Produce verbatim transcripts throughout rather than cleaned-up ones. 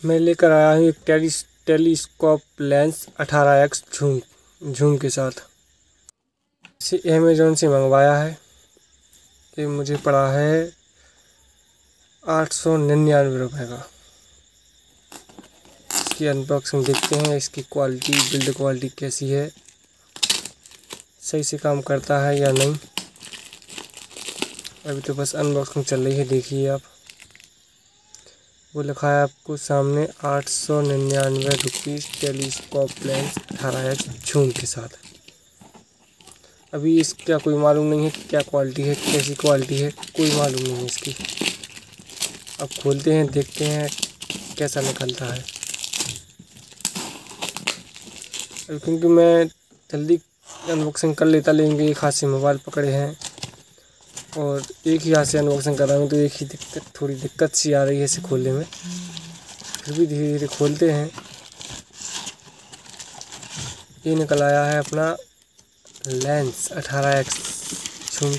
मैं लेकर आया हूँ एक टेली टेलीस्कोप लेंस अठारह एक्स झूम झूम के साथ। इसे अमेज़ॉन से मंगवाया है। ये मुझे पड़ा है आठ सौ निन्यानवे रुपये का। इसकी अनबॉक्सिंग देखते हैं, इसकी क्वालिटी बिल्ड क्वालिटी कैसी है, सही से काम करता है या नहीं। अभी तो बस अनबॉक्सिंग चल रही है, देखिए आप। वो लिखा है आपको सामने आठ सौ निन्यानवे रुपीज़ टेलीस्कोप लेंस अठारह एक्स झूम के साथ। अभी इसका कोई मालूम नहीं है क्या क्वालिटी है, कैसी क्वालिटी है, कोई मालूम नहीं है इसकी। अब खोलते हैं, देखते हैं कैसा निकलता है। अब क्योंकि मैं जल्दी अनबॉक्सिंग कर लेता, लेंगे एक हाथ से मोबाइल पकड़े हैं और एक ही हाथ से अनबॉक्सिंग कर रहा हूँ, तो एक ही दिक्कत थोड़ी दिक्कत सी आ रही है इसे खोलने में। फिर भी धीरे धीरे खोलते हैं। ये निकल आया है अपना लेंस अठारह एक्स झूम।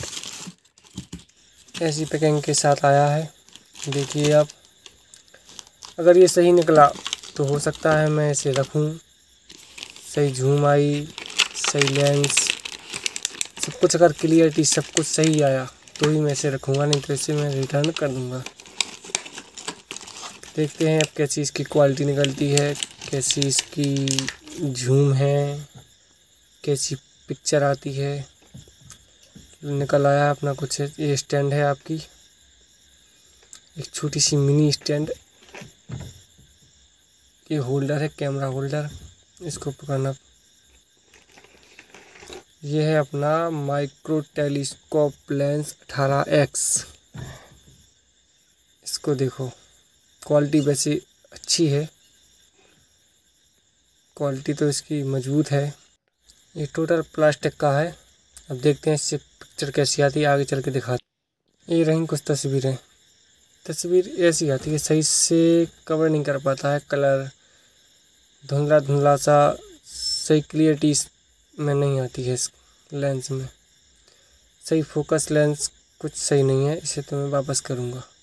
ऐसी पैकिंग के साथ आया है, देखिए आप। अगर ये सही निकला तो हो सकता है मैं इसे रखूं। सही झूम आई, सही लेंस, सब कुछ अगर क्लियरिटी सब कुछ सही आया तो ही मैं इसे रखूँगा, नहीं तो इसे मैं रिटर्न कर दूँगा। देखते हैं अब कैसी इसकी क्वालिटी निकलती है, कैसी इसकी झूम है, कैसी पिक्चर आती है। निकल आया अपना कुछ। ये स्टैंड है आपकी, एक छोटी सी मिनी स्टैंड। ये होल्डर है, कैमरा होल्डर, इसको पकड़ना। ये है अपना माइक्रो टेलीस्कोप लेंस अठारह एक्स। इसको देखो, क्वालिटी वैसे अच्छी है, क्वालिटी तो इसकी मजबूत है। ये टोटल प्लास्टिक का है। अब देखते हैं इससे पिक्चर कैसी आती है, आगे चल के दिखाते। ये रही कुछ तस्वीरें। तस्वीर ऐसी आती है, सही से कवर नहीं कर पाता है, कलर धुंधला धुंधला सा, सही क्लियरिटी में नहीं आती है इस लेंस में। सही फोकस लेंस कुछ सही नहीं है, इसे तो मैं वापस करूँगा।